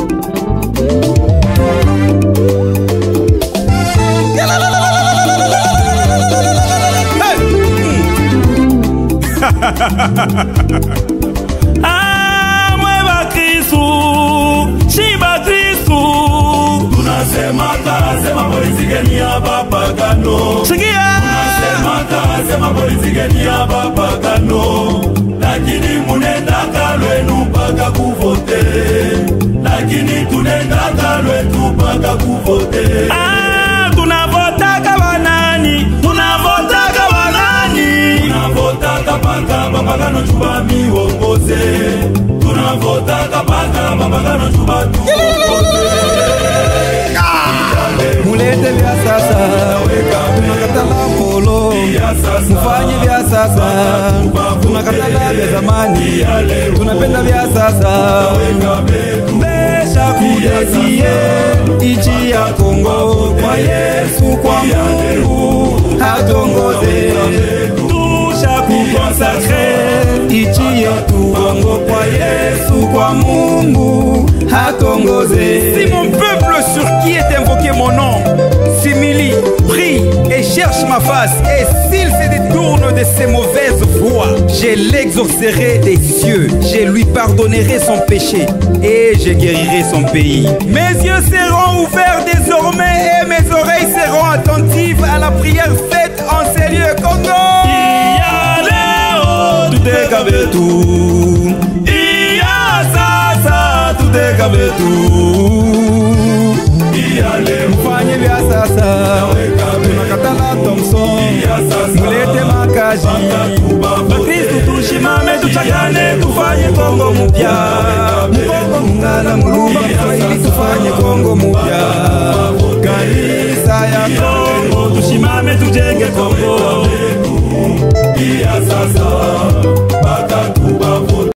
Mweba Kristu, Shiba Kristu. Sema polisi geni ya bapagano. Sema polisi geni ya bapagano. Lakini munenda kalwenu mpaka kuvote. Lakini tunenda kalwetu mpaka kuvote. Tunavotaka wanani? Tunavotaka wanani? Tunavotaka paka bapagano chuba miwongoze. Tunavotaka paka bapagano chuba miwongoze. Mulete vya sasa, tunakatala polo. Mufanye vya sasa, tunakatala vya zamani. Tunapenda vya sasa. Mbesha kudesie ichi ya Kongo. Kwa Yesu, kwa Mungu hatongoze. Tusha kukonsakre ichi yetu Kongo. Kwa Yesu, kwa Mungu hatongoze. Si mon peuple sur qui est invoqué mon nom s'humilie, prie et cherche ma face, et s'il se détourne de ses mauvaises voies, je l'exaucerai des cieux, je lui pardonnerai son péché et je guérirai son pays. Mes yeux seront ouverts désormais et mes oreilles seront attentives à la prière faite en ces lieux. Congo, mufanye vya sasa, tunakatala Thompson, mulete makaji. Bakristu tushimame tuchangane tufanye Kongo mupya. Kongo mungana mulumba Kiswahili tufanye Kongo mupya. Kanisa ya Kongo tushimame tujenge Kongo.